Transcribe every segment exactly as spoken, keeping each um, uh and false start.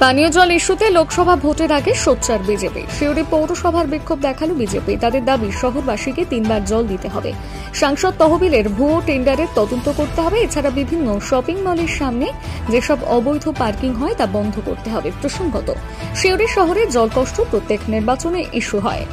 পানীয় জল ইস্যুতে লোকসভা ভোটের আগে সোচ্চার বিজেপি। শিউরি পৌরসভার বিক্ষোভ দেখালো বিজেপি। তাদের দাবি শহরবাসীকে তিনবার জল দিতে হবে। সাংসদ তহবিলের ভুয়ো টেন্ডারের তদন্ত করতে হবে। এছাড়া বিভিন্ন শপিং মলের সামনে যেসব অবৈধ পার্কিং হয় তা বন্ধ করতে হবে। প্রসঙ্গত, শিউরি শহরে জলকষ্ট প্রত্যেক নির্বাচনে ইস্যু হয়।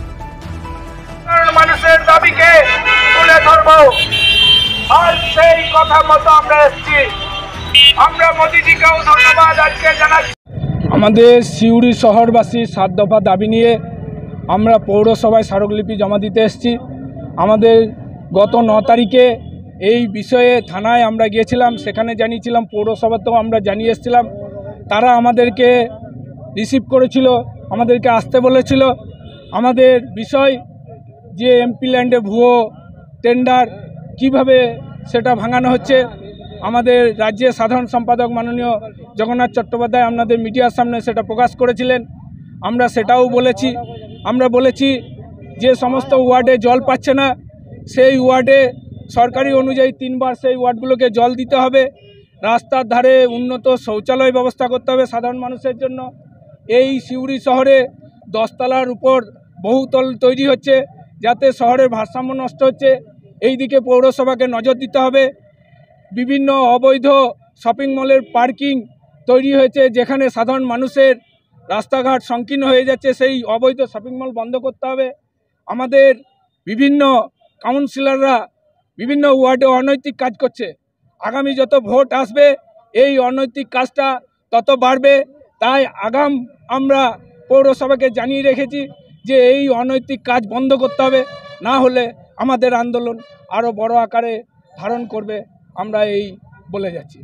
মানুষের দাবিকে তুলে ধরব, আর সেই কথা মতো আমরা এসেছি। আমরা মোদিজিকেও ধন্যবাদ আজকে জানাচ্ছি। আমাদের সিউড়ি শহরবাসীর সাত দফা দাবি নিয়ে আমরা পৌরসভায় স্মারকলিপি জমা দিতে এসেছি। আমাদের গত ন তারিখে এই বিষয়ে থানায় আমরা গিয়েছিলাম, সেখানে জানিয়েছিলাম, পৌরসভাতেও আমরা জানিয়ে এসেছিলাম। তারা আমাদেরকে রিসিভ করেছিল, আমাদেরকে আসতে বলেছিল। আমাদের বিষয় যে এমপি ল্যান্ডে ভুয়ো টেন্ডার কিভাবে সেটা ভাঙানো হচ্ছে, আমাদের রাজ্যের সাধারণ সম্পাদক মাননীয় জগন্নাথ চট্টোপাধ্যায় আপনাদের মিডিয়ার সামনে সেটা প্রকাশ করেছিলেন। আমরা সেটাও বলেছি। আমরা বলেছি যে সমস্ত ওয়ার্ডে জল পাচ্ছে না, সেই ওয়ার্ডে সরকারি অনুযায়ী তিনবার সেই ওয়ার্ডগুলোকে জল দিতে হবে। রাস্তার ধারে উন্নত শৌচালয় ব্যবস্থা করতে হবে সাধারণ মানুষের জন্য। এই সিউড়ি শহরে দশতলার উপর বহুতল তৈরি হচ্ছে, যাতে শহরের ভারসাম্য নষ্ট হচ্ছে। এই দিকে পৌরসভাকে নজর দিতে হবে। বিভিন্ন অবৈধ শপিং মলের পার্কিং তৈরি হয়েছে, যেখানে সাধারণ মানুষের রাস্তাঘাট সংকীর্ণ হয়ে যাচ্ছে, সেই অবৈধ শপিং মল বন্ধ করতে হবে। আমাদের বিভিন্ন কাউন্সিলররা বিভিন্ন ওয়ার্ডে অনৈতিক কাজ করছে। আগামী যত ভোট আসবে এই অনৈতিক কাজটা তত বাড়বে। তাই আগাম আমরা পৌরসভাকে জানিয়ে রেখেছি যে এই অনৈতিক কাজ বন্ধ করতে হবে, না হলে আমাদের আন্দোলন আরও বড় আকারে ধারণ করবে। আমরা এই বলে যাচ্ছি।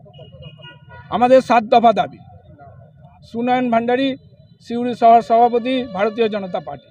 আমাদের সাত দফা দাবি। সুনয়ন ভান্ডারী, সিউড়ি শহর সভাপতি, ভারতীয় জনতা পার্টি।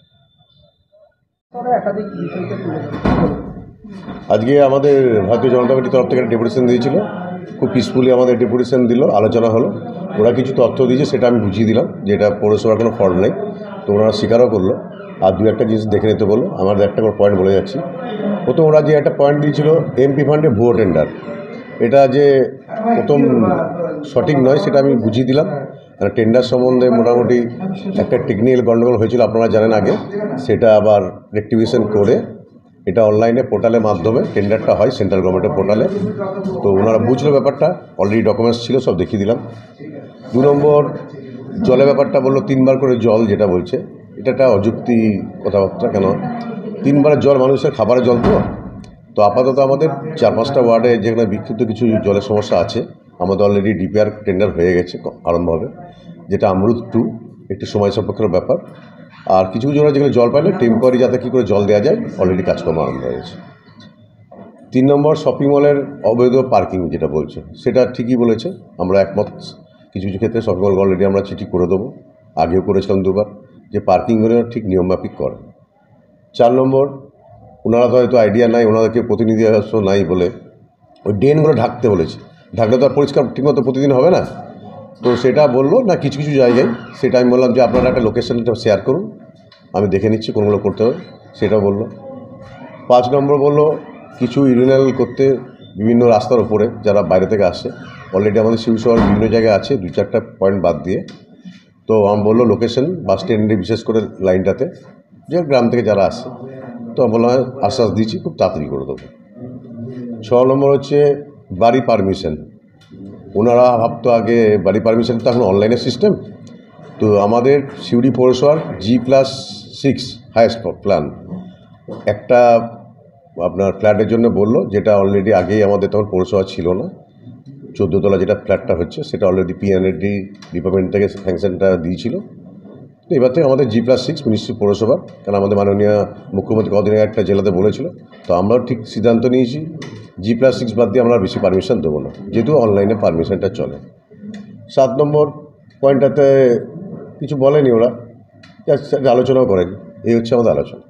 আজকে আমাদের ভারতীয় জনতা পার্টির তরফ থেকে ডেপুটেশন দিয়েছিল, খুব পিসফুলি আমাদের ডেপুটেশন দিল, আলোচনা হলো। ওরা কিছু তথ্য দিয়েছে, সেটা আমি বুঝিয়ে দিলাম যে এটা পৌরসভার কোনো ফল্ট নেই। তো ওরা স্বীকারও করলো, আর দু একটা জিনিস দেখে নিতে বললো। আমাদের একটা করে পয়েন্ট বলে যাচ্ছি। প্রথম ওরা যে একটা পয়েন্ট দিয়েছিল এমপি ফান্ডে ভুয়ো টেন্ডার, এটা যে প্রথম সঠিক নয়, সেটা আমি বুঝিয়ে দিলাম। টেন্ডার সম্বন্ধে মোটামুটি একটা টেকনিক্যাল গণ্ডগোল হয়েছিল, আপনারা জানেন আগে। সেটা আবার রেকটিভিশন করে এটা অনলাইনে পোর্টালের মাধ্যমে টেন্ডারটা হয়, সেন্ট্রাল গভর্নমেন্টের পোর্টালে। তো ওনারা বুঝলো ব্যাপারটা, অলরেডি ডকুমেন্টস ছিল, সব দেখিয়ে দিলাম। দু নম্বর জলের ব্যাপারটা বললো তিনবার করে জল, যেটা বলছে এটা একটা অযুক্তি কথাবার্তা। কেন তিনবার জল? মানুষের খাবারের জল তো। তো আপাতত আমাদের চার পাঁচটা ওয়ার্ডে যেখানে বিক্ষিপ্ত কিছু জলের সমস্যা আছে, আমাদের অলরেডি ডিপিআর টেন্ডার হয়ে গেছে আরম্ভ হবে, যেটা আমরুদ টু, একটু সময় সাপেক্ষের ব্যাপার। আর কিছু কিছু জন্য যেখানে জল পায় না, টেম্পোরারি যাতে কী করে জল দেওয়া যায়, অলরেডি কাজকর্ম আরম্ভ হয়ে গেছে। তিন নম্বর শপিং মলের অবৈধ পার্কিং যেটা বলছে, সেটা ঠিকই বলেছে, আমরা একমত। কিছু কিছু ক্ষেত্রে শপিং মল অলরেডি আমরা চিঠি করে দেবো, আগেও করেছিলাম দুবার, যে পার্কিংগুলো ঠিক নিয়মমাফিক করে। চার নম্বর, ওনারা তো হয়তো আইডিয়া নাই, ওনাদেরকে প্রতিনিধি নাই বলে ওই ড্রেনগুলো ঢাকতে বলেছে। ঢাকলে তো আর পরিষ্কার ঠিকমতো প্রতিদিন হবে না। তো সেটা বললো না কিছু কিছু জায়গায়, সেটা আমি বললাম যে আপনারা একটা লোকেশনটা শেয়ার করুন, আমি দেখে নিচ্ছি কোনগুলো করতে হবে, সেটা বললো। পাঁচ নম্বর বললো কিছু ইউরিনাল করতে বিভিন্ন রাস্তার ওপরে যারা বাইরে থেকে আসে, অলরেডি আমাদের শিউ শহর বিভিন্ন জায়গায় আছে, দু চারটা পয়েন্ট বাদ দিয়ে। তো আমি বললো লোকেশন বাস স্ট্যান্ডে, বিশেষ করে লাইনটাতে, যে গ্রাম থেকে যারা আসে। তো আমি বললাম আশ্বাস দিচ্ছি খুব তাড়াতাড়ি করে দেবো। ছ নম্বর হচ্ছে বাড়ি পারমিশন। ওনারা ভাবতো আগে বাড়ি পারমিশন তো এখন অনলাইনের সিস্টেম। তো আমাদের সিউড়ি পৌরসভার G plus six highest plan একটা আপনার ফ্ল্যাটের জন্য বললো, যেটা অলরেডি আগেই আমাদের তখন পৌরসভা ছিল না। চোদ্দোতলা যেটা ফ্ল্যাটটা হচ্ছে, সেটা অলরেডি পিএনএডি ডিপার্টমেন্ট থেকে স্যাংশনটা দিয়েছিল। তো এবার থেকে আমাদের জি প্লাস সিক্স মিনিস্ট্রি পৌরসভার, কারণ আমাদের মাননীয় মুখ্যমন্ত্রী কদিন আগে একটা জেলাতে বলেছিল। তো আমরাও ঠিক সিদ্ধান্ত নিয়েছি জি প্লাস সিক্স বাদ দিয়ে আমরা বেশি পারমিশন দেবো না, যেহেতু অনলাইনে পারমিশনটা চলে। সাত নম্বর পয়েন্টটাতে কিছু বলেনি ওরা, আলোচনাও করেনি। এই হচ্ছে আমাদের আলোচনা।